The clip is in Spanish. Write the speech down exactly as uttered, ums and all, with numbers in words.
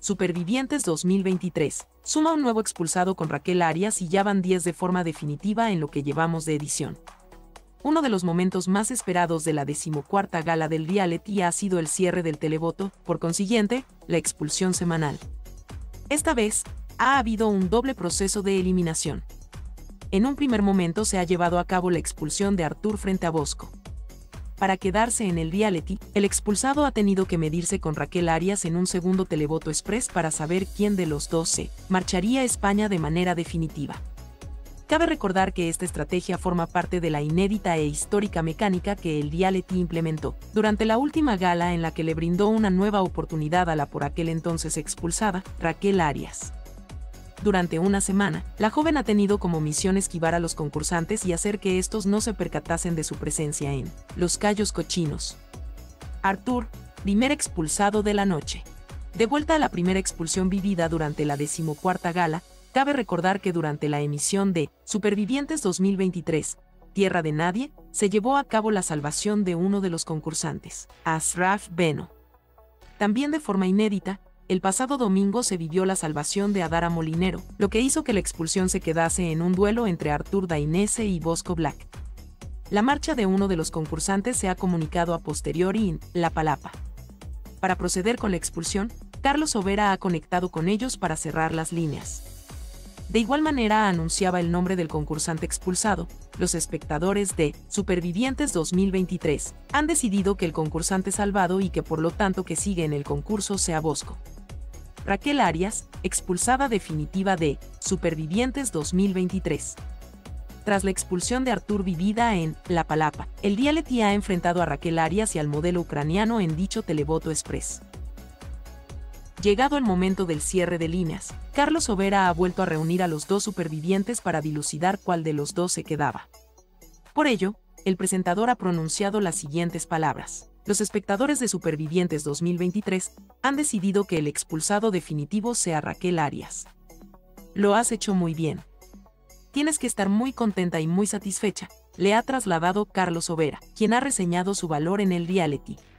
Supervivientes dos mil veintitrés. Suma un nuevo expulsado con Raquel Arias y ya van diez de forma definitiva en lo que llevamos de edición. Uno de los momentos más esperados de la decimocuarta gala del reality ha sido el cierre del televoto, por consiguiente, la expulsión semanal. Esta vez, ha habido un doble proceso de eliminación. En un primer momento se ha llevado a cabo la expulsión de Artur frente a Bosco. Para quedarse en el reality, el expulsado ha tenido que medirse con Raquel Arias en un segundo televoto express para saber quién de los dos se marcharía a España de manera definitiva. Cabe recordar que esta estrategia forma parte de la inédita e histórica mecánica que el reality implementó durante la última gala en la que le brindó una nueva oportunidad a la por aquel entonces expulsada, Raquel Arias. Durante una semana, la joven ha tenido como misión esquivar a los concursantes y hacer que estos no se percatasen de su presencia en Los Cayos Cochinos. Artur, primer expulsado de la noche. De vuelta a la primera expulsión vivida durante la decimocuarta gala, cabe recordar que durante la emisión de Supervivientes dos mil veintitrés, Tierra de Nadie, se llevó a cabo la salvación de uno de los concursantes, Ashraf Beno. También de forma inédita, el pasado domingo se vivió la salvación de Adara Molinero, lo que hizo que la expulsión se quedase en un duelo entre Artur Dainese y Bosco Black. La marcha de uno de los concursantes se ha comunicado a posteriori en La Palapa. Para proceder con la expulsión, Carlos Overa ha conectado con ellos para cerrar las líneas. De igual manera anunciaba el nombre del concursante expulsado. Los espectadores de Supervivientes dos mil veintitrés han decidido que el concursante salvado y que por lo tanto que sigue en el concurso sea Bosco. Raquel Arias, expulsada definitiva de Supervivientes dos mil veintitrés. Tras la expulsión de Artur vivida en La Palapa, el reality ha enfrentado a Raquel Arias y al modelo ucraniano en dicho televoto express. Llegado el momento del cierre de líneas, Carlos Overa ha vuelto a reunir a los dos supervivientes para dilucidar cuál de los dos se quedaba. Por ello, el presentador ha pronunciado las siguientes palabras. Los espectadores de Supervivientes dos mil veintitrés han decidido que el expulsado definitivo sea Raquel Arias. Lo has hecho muy bien. Tienes que estar muy contenta y muy satisfecha, le ha trasladado Carlos Overa, quien ha reseñado su valor en el reality.